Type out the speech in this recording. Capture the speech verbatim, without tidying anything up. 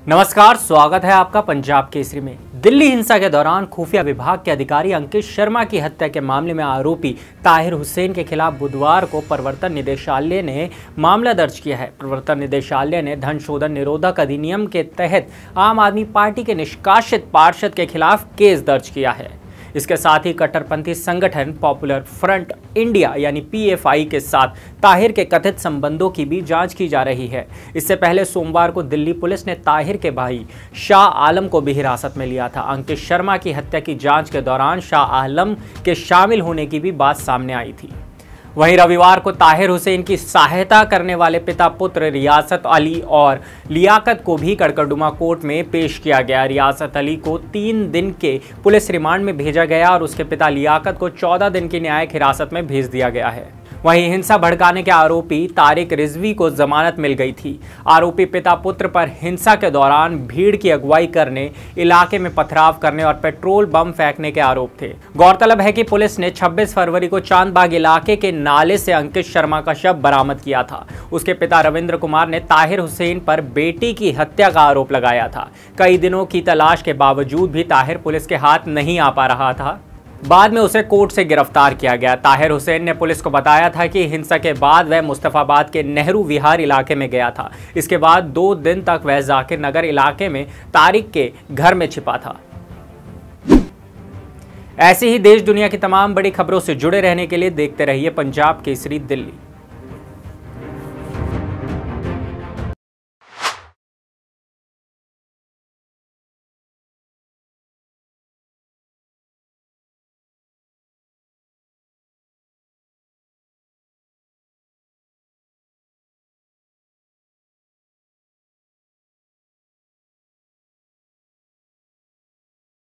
नमस्कार, स्वागत है आपका पंजाब केसरी में। दिल्ली हिंसा के दौरान खुफिया विभाग के अधिकारी अंकित शर्मा की हत्या के मामले में आरोपी ताहिर हुसैन के खिलाफ बुधवार को प्रवर्तन निदेशालय ने मामला दर्ज किया है। प्रवर्तन निदेशालय ने धन शोधन निरोधक अधिनियम के तहत आम आदमी पार्टी के निष्कासित पार्षद के खिलाफ केस दर्ज किया है। इसके साथ ही कट्टरपंथी संगठन पॉपुलर फ्रंट इंडिया यानी पी एफ आई के साथ ताहिर के कथित संबंधों की भी जांच की जा रही है। इससे पहले सोमवार को दिल्ली पुलिस ने ताहिर के भाई शाह आलम को भी हिरासत में लिया था। अंकित शर्मा की हत्या की जांच के दौरान शाह आलम के शामिल होने की भी बात सामने आई थी। वहीं रविवार को ताहिर हुसैन की सहायता करने वाले पिता पुत्र रियासत अली और लियाकत को भी कड़कड़डुमा कोर्ट में पेश किया गया। रियासत अली को तीन दिन के पुलिस रिमांड में भेजा गया और उसके पिता लियाकत को चौदह दिन की न्यायिक हिरासत में भेज दिया गया है। वहीं हिंसा भड़काने के आरोपी तारिक रिजवी को जमानत मिल गई थी। आरोपी पिता पुत्र पर हिंसा के दौरान भीड़ की अगुवाई करने, इलाके में पथराव करने और पेट्रोल बम फेंकने के आरोप थे। गौरतलब है कि पुलिस ने छब्बीस फरवरी को चांदबाग इलाके के नाले से अंकित शर्मा का शव बरामद किया था। उसके पिता रविंद्र कुमार ने ताहिर हुसैन पर बेटी की हत्या का आरोप लगाया था। कई दिनों की तलाश के बावजूद भी ताहिर पुलिस के हाथ नहीं आ पा रहा था। बाद में उसे कोर्ट से गिरफ्तार किया गया। ताहिर हुसैन ने पुलिस को बताया था कि हिंसा के बाद वह मुस्तफाबाद के नेहरू विहार इलाके में गया था। इसके बाद दो दिन तक वह जाकिर नगर इलाके में तारिक के घर में छिपा था। ऐसी ही देश दुनिया की तमाम बड़ी खबरों से जुड़े रहने के लिए देखते रहिए पंजाब केसरी दिल्ली।